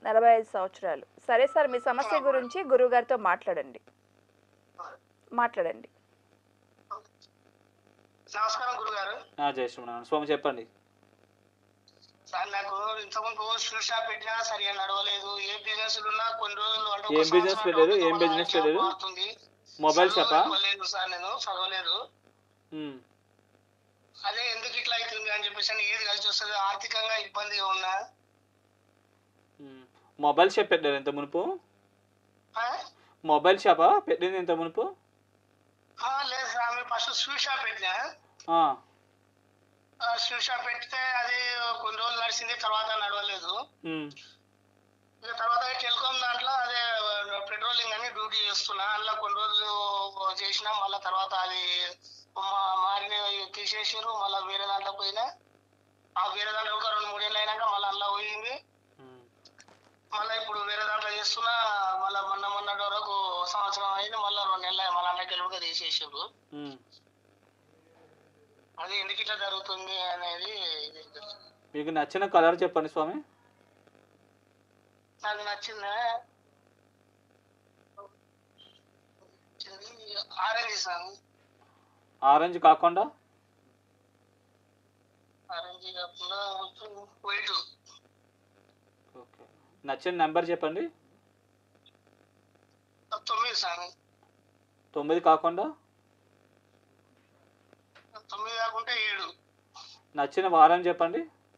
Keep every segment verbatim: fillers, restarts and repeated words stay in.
నలభై ఐదు సంవత్సరాలు. సరే సార్, మీ సమస్య గురించి గురువుగారితో మాట్లాడండి. మాట్లాడండి. నమస్కారం గురుగారు. జై శ్రీమన్నారాయణ స్వామి, చెప్పండి. సార్ నాకు ఇంతకుముందు షూ షాప్ పెట్టినా సరిగా నడవలేదు. ఏ బిజినెస్ ఉన్నా కొన్ని రోజులు అంటే ఏం బిజినెస్ పెట్టారు? ఏం బిజినెస్ పెట్టారు? మొబైల్ షాపా? లేదు సార్, నేను చదవలేదు. అదే ఎందుకు ఇట్లా అవుతుంది అని చెప్పేసి ఏది కలిసి వస్తుంది, ఆర్థికంగా ఇబ్బందిగా ఉన్నా. మొబైల్ షాప్ పెట్టారు ఎంత మునుపు? మొబైల్ షాపా పెట్టింది ఎంత మునుపు? లేదు సార్, ఫస్ట్ షూ షాప్ పెట్టినా. షూ షాప్ పెడితే అది కొన్ని రోజులు నడిచింది, తర్వాత నడవలేదు. తర్వాత టెలికాం దాంట్లో అదే పెట్రోలింగ్ అని డ్యూటీ చేస్తున్నా. అందులో కొన్ని రోజులు చేసినా, మళ్ళీ తర్వాత అది మారిన తీసేసారు. మళ్ళీ వేరే దాంట్లో పోయినా. ఆ వేరే దాంట్లో ఒక రెండు మూడేళ్ళు అయినాక మళ్ళీ అందులో పోయింది. మళ్ళీ ఇప్పుడు వేరే దాంట్లో చేస్తున్నా. మళ్ళీ మొన్న మొన్నటి వరకు సంవత్సరం అయింది. మళ్ళీ రెండు నెలలు మళ్ళీ అన్నకి కూడా తీసేసారు. అది ఎందుకు ఇట్లా జరుగుతుంది అనేది. మీకు నచ్చిన కలర్ చెప్పండి స్వామి. నాకు నచ్చింది ఆరెంజ్ సార్. ఆరెంజ్ కాకుండా? ఆరెంజ్ కాకుండా వైట్. ఓకే, నచ్చిన నెంబర్ చెప్పండి. తొమ్మిది సార్. తొమ్మిది కాకుండా? తొమ్మిది కాకుండా ఏడు. నచ్చిన వారం చెప్పండి.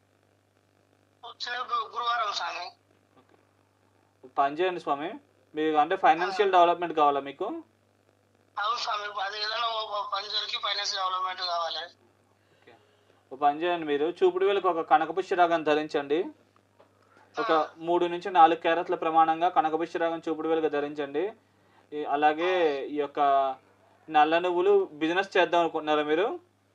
గురువారం సార్. పని చేయండి స్వామి, మీకు అంటే ఫైనాన్షియల్ డెవలప్మెంట్ కావాలా మీకు? అవును స్వామి, అది ఏదైనా పని జరిగి ఫైనాన్షియల్ డెవలప్మెంట్ కావాలి. ఓ పని చేయండి, మీరు చూపుడు వేలకు ఒక కనకపుష్యరాగం ధరించండి. ఒక మూడు నుంచి నాలుగు క్యారెట్ల ప్రమాణంగా కనకపుష్యరాగం చూపుడు వేలకు ధరించండి. అలాగే ఈ యొక్క నల్ల నువ్వులు బిజినెస్ చేద్దాం అనుకుంటున్నారా మీరు?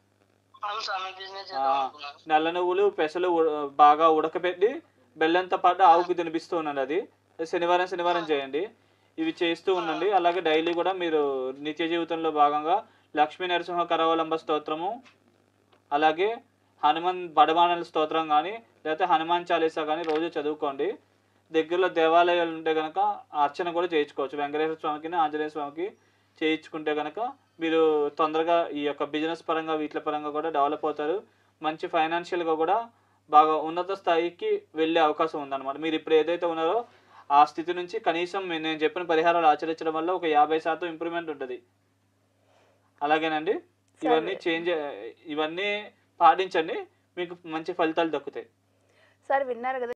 నల్ల నువ్వులు పెసలు బాగా ఉడకబెట్టి బెల్లంతో పాటు ఆవుకు తినిపిస్తూ ఉండండి. అది శనివారం శనివారం చేయండి. ఇవి చేస్తూ ఉండండి. అలాగే డైలీ కూడా మీరు నిత్య జీవితంలో భాగంగా లక్ష్మీ నరసింహ కరవలంబ స్తోత్రము, అలాగే హనుమాన్ బడబాణల స్తోత్రం కానీ లేకపోతే హనుమాన్ చాలీసా కానీ రోజు చదువుకోండి. దగ్గరలో దేవాలయాలు ఉంటే కనుక అర్చన కూడా చేయించుకోవచ్చు. వెంకటేశ్వర స్వామికి ఆంజనేయ స్వామికి చేయించుకుంటే కనుక మీరు తొందరగా ఈ యొక్క బిజినెస్ పరంగా వీటి పరంగా కూడా డెవలప్ అవుతారు. మంచి ఫైనాన్షియల్గా కూడా బాగా ఉన్నత స్థాయికి వెళ్ళే అవకాశం ఉందన్నమాట. మీరు ఇప్పుడు ఏదైతే ఉన్నారో ఆ స్థితి నుంచి కనీసం నేను చెప్పిన పరిహారాలు ఆచరించడం వల్ల ఒక యాభై శాతం ఇంప్రూవ్మెంట్ ఉంటుంది. అలాగేనండి, ఇవన్నీ చేంజ్ ఇవన్నీ పాటించండి, మీకు మంచి ఫలితాలు దక్కుతాయి. సార్ విన్నారు కదా.